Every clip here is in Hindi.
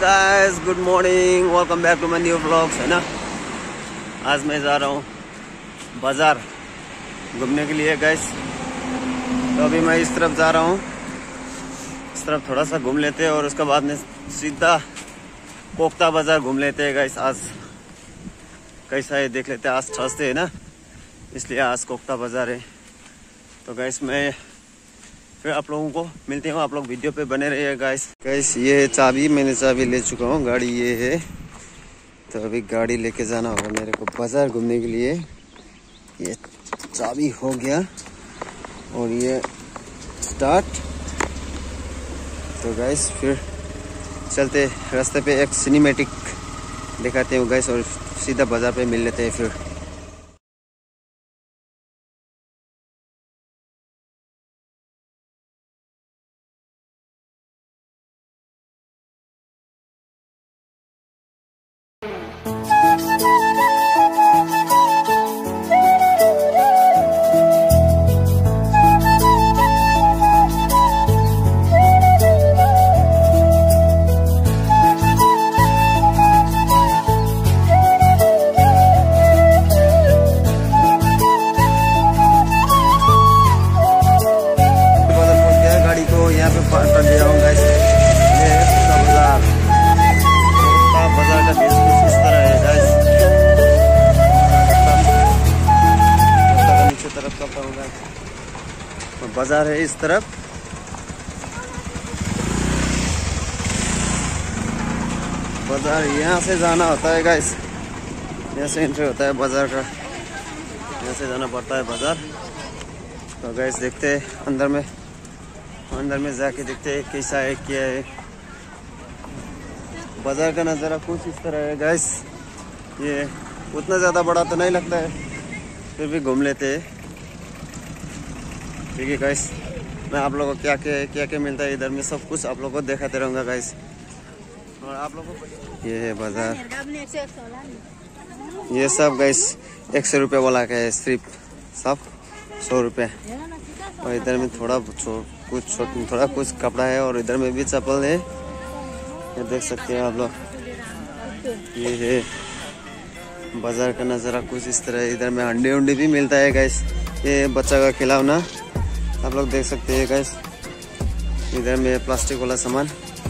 Guys, good morning, welcome back to my new vlogs, है ना। आज मैं जा रहा हूँ बाज़ार घूमने के लिए गाइस। तो अभी मैं इस तरफ जा रहा हूँ, इस तरफ थोड़ा सा घूम लेते हैं और उसके बाद में सीधा कोकता बाज़ार घूम लेते हैं गाइस। आज कैसा है देख लेते हैं, आज थर्सडे है ना, इसलिए आज कोकता बाज़ार है। तो गाइस मैं फिर आप लोगों को मिलते हैं, आप लोग वीडियो पे बने रहिए गाइस। गाइस ये है चाबी, मैंने चाबी ले चुका हूँ, गाड़ी ये है। तो अभी गाड़ी लेके जाना होगा मेरे को बाज़ार घूमने के लिए। ये चाबी हो गया और ये स्टार्ट। तो गाइस फिर चलते, रास्ते पे एक सिनेमैटिक दिखाते हैं गाइस और सीधा बाज़ार पे मिल लेते हैं फिर। बाजार है इस तरफ, बाजार यहाँ से जाना होता है गाइस, यहाँ से एंट्री होता है बाजार का, यहाँ से जाना पड़ता है बाजार। तो गाइस देखते हैं अंदर में जाके देखते हैं कैसा है क्या है। बाजार का नज़ारा कुछ इस तरह है गाइस। ये उतना ज़्यादा बड़ा तो नहीं लगता है, फिर भी घूम लेते हैं। ठीक है गाइस, मैं आप लोगों को क्या मिलता है इधर में सब कुछ आप लोगों को दिखाते रहूँगा गाइस। और आप लोगों को ये है बाजार, ये सब गाइस 100 रुपये वाला का है, सिर्फ सब 100 रुपये। और इधर में थोड़ा कुछ कपड़ा है और इधर में भी चप्पल है, ये देख सकते हैं आप लोग। ये है बाजार का नज़ारा कुछ इस तरह है। इधर में अंडे भी मिलता है गाइस, ये बच्चा का खिलौना आप लोग देख सकते हैं गाइस। इधर में प्लास्टिक वाला सामान,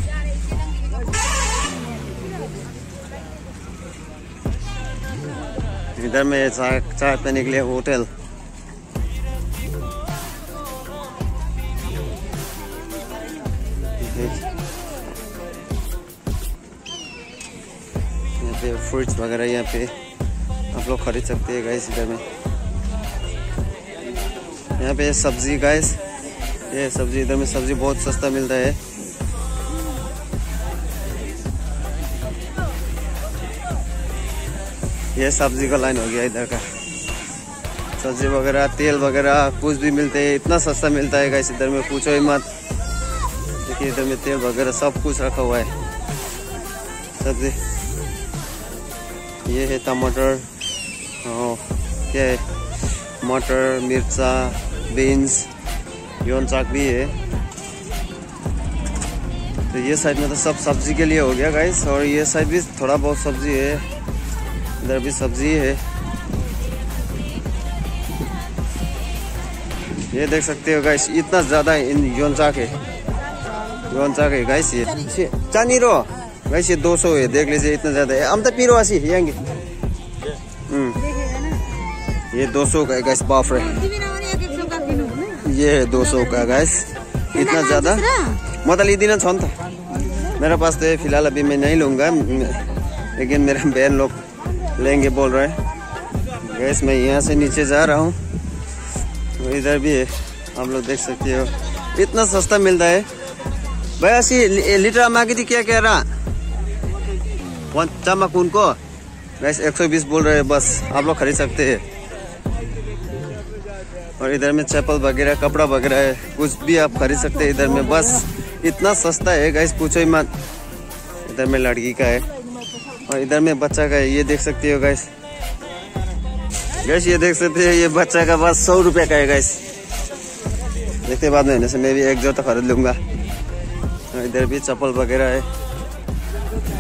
इधर में चाय पीने के लिए होटल। यहाँ पे फ्रूट्स वगैरह यहाँ पे आप लोग खरीद सकते हैं गाइस। इधर में यहाँ पे सब्जी गाइस, ये सब्जी, इधर में सब्जी बहुत सस्ता मिलता है। ये सब्जी का लाइन हो गया इधर का, सब्जी वगैरह तेल वगैरह कुछ भी मिलते हैं, इतना सस्ता मिलता है गाइस इधर में पूछो ही मत। देखिए इधर में तेल वगैरह सब कुछ रखा हुआ है सब्जी। ये है टमाटर, क्या है, मटर, मिर्चा, बीन्स, योन चाक भी है। तो ये साइड में तो सब सब्जी के लिए हो गया गाइस, और ये साइड भी थोड़ा बहुत सब्जी है, इधर भी सब्जी है। ये देख सकते हो गाइस, इतना ज़्यादा योन चाक है गाइस। ये चानी रो गाइस, ये 200 है, देख लीजिए इतना ज़्यादा है। हम तो पीरो आसी यंगे ये 200 का है गाइस, बाप रे। ये है 200 का गाइस, इतना ज़्यादा मतलब लीदी छन था मेरे पास। तो फिलहाल अभी मैं नहीं लूँगा, लेकिन मेरा बहन लोग लेंगे बोल रहे हैं गैस। मैं यहाँ से नीचे जा रहा हूँ, तो इधर भी है आप लोग देख सकते हो, इतना सस्ता मिलता है भाई। ऐसी लीटर मांगी थी, क्या कह रहा चमक उनको गैस 120 बोल रहे हैं, बस आप लोग खरीद सकते हैं। और इधर में चप्पल वगैरह, कपड़ा वगैरह है, कुछ भी आप खरीद सकते हैं इधर में, बस इतना सस्ता है गाइस पूछो ही मत। इधर में लड़की का है और इधर में बच्चा का है, ये देख सकते हो गाइस। ये देख सकते हैं, ये बच्चा का बस 100 रुपये का है गाइस। देखते बाद में होने से मैं भी एक जोड़ा खरीद लूँगा। इधर भी चप्पल वगैरह है,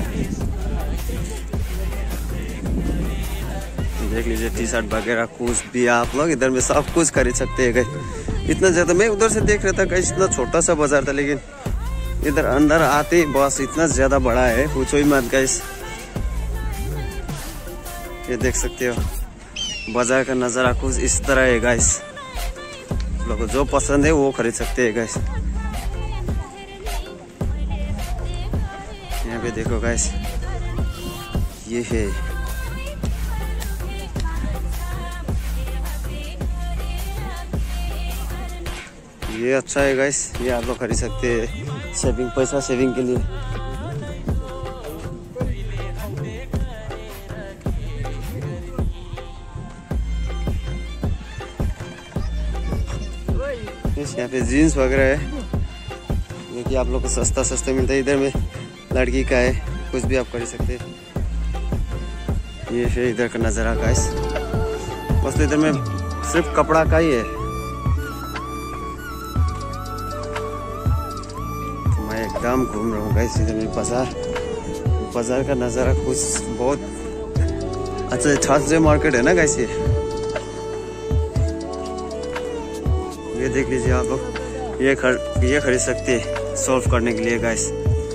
देख लीजिए टी शर्ट वगैरह कुछ भी आप लोग इधर में सब कुछ खरीद सकते हैं गाइस। इतना ज़्यादा मैं उधर से देख रहा था गाइस, इतना छोटा सा बाजार था, लेकिन इधर अंदर आते बस इतना ज़्यादा बड़ा है, पूछो ही मत गाइस। ये देख सकते हो बाजार का नज़ारा कुछ इस तरह है गाइस। लोगों को जो पसंद है वो खरीद सकते हैं गाइस। यहाँ पे देखो गाइस, ये है ये अच्छा है गाइस, ये आप लोग खरीद सकते हैं सेविंग, पैसा सेविंग के लिए। यहाँ पे जीन्स वगैरह है जो कि आप लोग को सस्ता मिलता है। इधर में लड़की का है, कुछ भी आप खरीद सकते हैं। ये है इधर का नज़ारा गाइस। बस इधर में सिर्फ कपड़ा का ही है। तो मैं एकदम घूम रहा हूँ गाइस इधर में बाजार का नज़ारा कुछ बहुत अच्छा है। थर्सडे मार्केट है ना गाइस। ये देख लीजिए आप लोग, ये खरीद सकते हैं सॉल्व करने के लिए गाइस।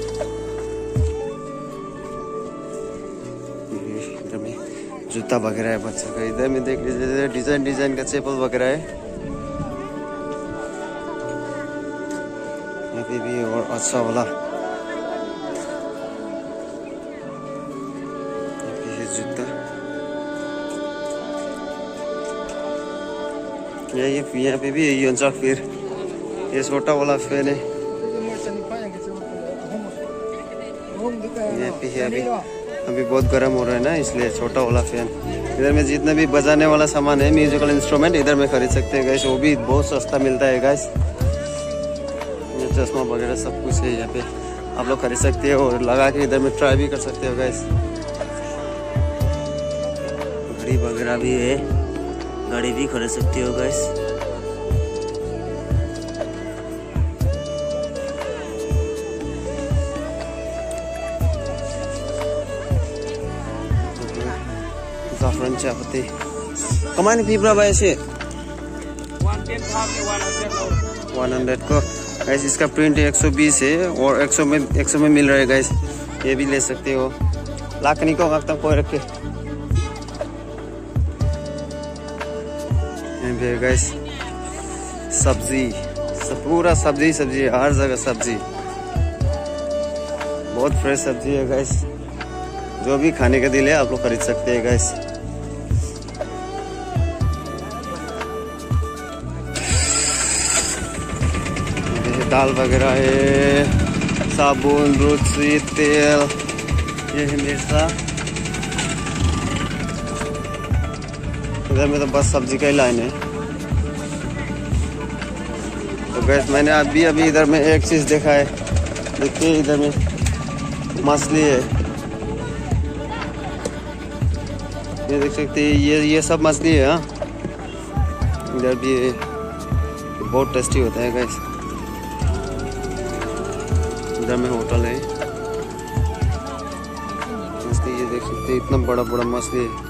इधर में जूता वगैरह है बच्चों का। इधर में देख लीजिए डिजाइन का चप्पल वगैरह है। यहाँ पे भी और अच्छा वाला जूता। यहाँ पे भी यही हुन्छ। फिर ये छोटा वाला फैन है। यहाँ पे है अभी बहुत गर्म हो रहा है ना, इसलिए छोटा वाला फैन। इधर में जितना भी बजाने वाला सामान है, म्यूजिकल इंस्ट्रूमेंट, इधर में खरीद सकते हैं गाइस। वो भी बहुत सस्ता मिलता है गाइस। ये चश्मा वगैरह सब कुछ है यहाँ पे, आप लोग खरीद सकते हो और लगा के इधर में ट्राई भी कर सकते हो गाइस। घड़ी वगैरह भी है, गाड़ी भी खरीद सकते हो गाइस। जाफरान चापत्ती कमाने पिपरा भाई से 100 को गाइस। इसका प्रिंट 120 है और 100 में मिल रहा है गाइस। ये भी ले सकते हो। लाखनी को वक्त तक कोई रखे गाइस। सब्जी पूरा सब्जी हर जगह सब्जी, बहुत फ्रेश सब्जी है गाइस। जो भी खाने का दिल है आप लोग खरीद सकते हैं गाइस। दाल वगैरह है, साबुन, दूध, तेल, ये है मिर्चा। इधर में तो बस सब्जी का ही लाइन है। तो गैस मैंने अभी इधर में एक चीज़ देखा है, देखिए इधर में मछली है। ये देख सकते हैं, ये सब मछली है। हाँ, इधर भी है, बहुत टेस्टी होता है गैस। इधर में होटल है मछली, ये देख सकते हैं इतना बड़ा मछली है।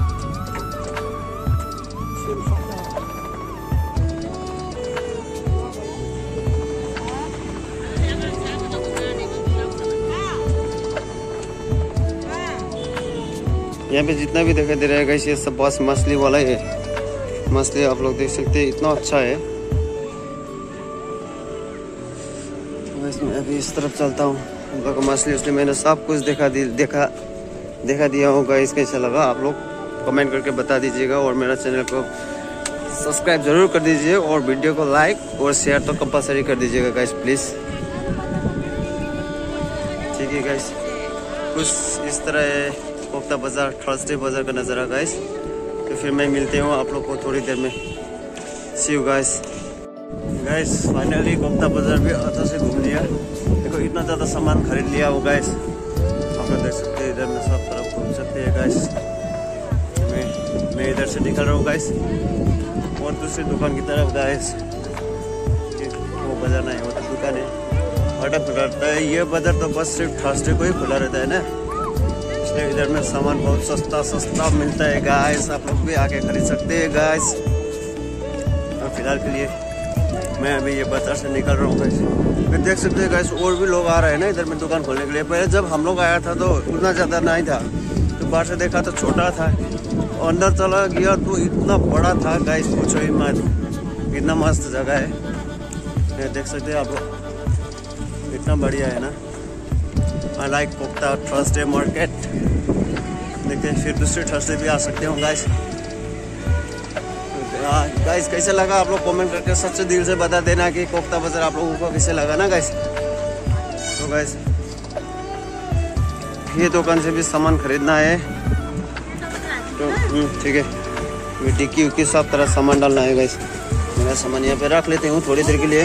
यहाँ पे जितना भी दिखाई दे रहा है गाइस, ये सब बस मछली वाला ही है। मछली आप लोग देख सकते हैं इतना अच्छा है। मैं अभी इस तरफ चलता हूँ, हम लोग मछली उसने मैंने सब कुछ देखा दिया हूँ गाइस। कैसा लगा आप लोग कमेंट करके बता दीजिएगा और मेरा चैनल को सब्सक्राइब जरूर कर दीजिए और वीडियो को लाइक और शेयर तो कंपलसरी कर दीजिएगा गाइस प्लीज़। ठीक है गाइस, कुछ इस तरह है कोफ्ता बाजार, थर्सडे बाजार का नज़ारा गाइस। तो फिर मैं मिलते हूँ आप लोग को थोड़ी देर में। See you guys. फाइनली कोफ्ता बाजार भी अच्छा से घूम लिया। देखो इतना ज़्यादा सामान खरीद लिया हो गाइस। आप लोग देख सकते हैं इधर में सब तरफ घूम सकते हैं गाइस। मैं इधर से निकल रहा हूँ गाइस और दूसरी दुकान की तरफ गाइस। वो बाजार नहीं, वो तो दुकान है, बड़ा खुला रहता है। ये बाजार तो बस सिर्फ थर्सडे को ही खुला रहता है ना, इसलिए इधर में सामान बहुत सस्ता मिलता है गाइस। आप लोग भी आके खरीद सकते हैं गाइस। और फिलहाल के लिए मैं अभी ये बाजार से निकल रहा हूँ गाइस। फिर देख सकते हैं गाइस और भी लोग आ रहे हैं ना इधर में दुकान खोलने के लिए। पहले जब हम लोग आया था तो उतना ज़्यादा नहीं था, तो बाहर से देखा तो छोटा था, और अंदर चला गया तो इतना बड़ा था गाइस, पूछो ही मत। इतना मस्त जगह है, ये देख सकते हैं आप लोग, इतना बढ़िया है ना। आई लाइक कोकता थर्सडे मार्केट। देखते हैं फिर दूसरे थर्सडे भी आ सकते हो गाइस। गाइस कैसे लगा आप लोग कमेंट करके सच्चे दिल से बता देना कि कोकता बाजार आप लोगों को कैसे लगा ना गाइस। तो गाइस ये दुकान से भी सामान खरीदना है तो ठीक है। ये टिक्की उक्की सब तरह सामान डालना है गाइस। मेरा सामान यहाँ पे रख लेते हूँ थोड़ी देर के लिए।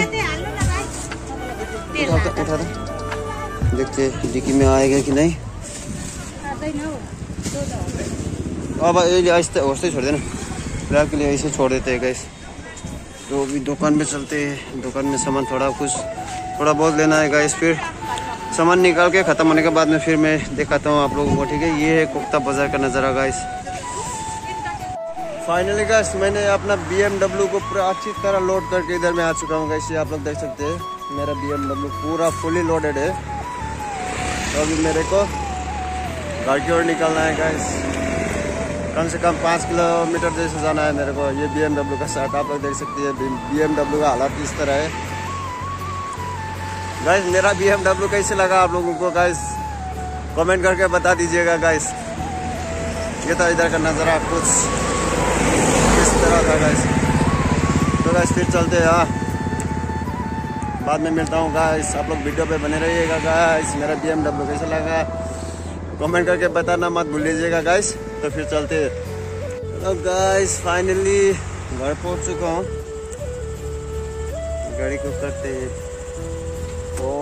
उठा दो, देखते डिक्की में आएगा कि नहीं। अब ऐसे छोड़ देना, फिलहाल के लिए ऐसे छोड़ देते हैं गाइस। तो अभी दुकान में चलते हैं। दुकान में सामान थोड़ा बहुत लेना है गाइस। फिर सामान निकाल के ख़त्म होने के बाद में फिर मैं दिखाता हूँ आप लोगों को, ठीक है। ये है कोकता बाजार का नज़ारा गाइस। फाइनली गाइस मैंने अपना BMW को पूरा अच्छी तरह लोड करके इधर में आ चुका हूँ गाइस। ये आप लोग देख सकते हैं मेरा BMW पूरा फुली लोडेड है। तो अभी मेरे को घर की ओर निकलना है गाइस। कम से कम 5 किलोमीटर जैसे जाना है मेरे को। ये BMW का साथ आप लोग देख सकते हैं। BMW का हालात इस तरह है गाइस। मेरा BMW कैसे लगा आप लोगों को गाइस, कमेंट करके बता दीजिएगा गाइस। ये था इधर का नज़ारा कुछ इस तरह था गाइस। तो गाइस फिर चलते हैं, हाँ बाद में मिलता हूँ गाइस। आप लोग वीडियो पे बने रहिएगा गाइस। मेरा BMW कैसे लगा कमेंट करके बताना मत भूल लीजिएगा गाइस। तो फिर चलते हैं। तो गाइस फाइनली घर पहुँच चुका हूँ। गाड़ी को करते हैं तो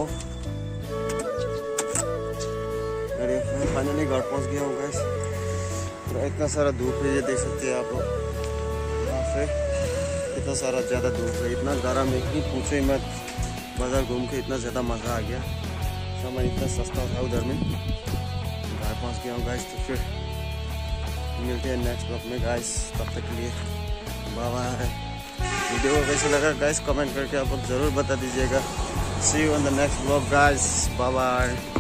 फाइनली घर पहुँच गया हूँ गाइस। इतना सारा धूप है, ये देख सकते हैं आप लोग। यहाँ से इतना सारा ज़्यादा धूप है, इतना गर्म है कि पूछो ही मत। बाजार घूम के इतना ज़्यादा मज़ा आ गया। सामान इतना सस्ता था उधर में। घर पहुँच गया हूँ गाइस। तो फिर मिलते हैं नेक्स्ट ब्लॉग में गाइस। तब तक के लिए बाय बाय। वीडियो को कैसे लगा गाइस कमेंट करके आप लोग ज़रूर बता दीजिएगा। See you on the next blog guys. Bye bye.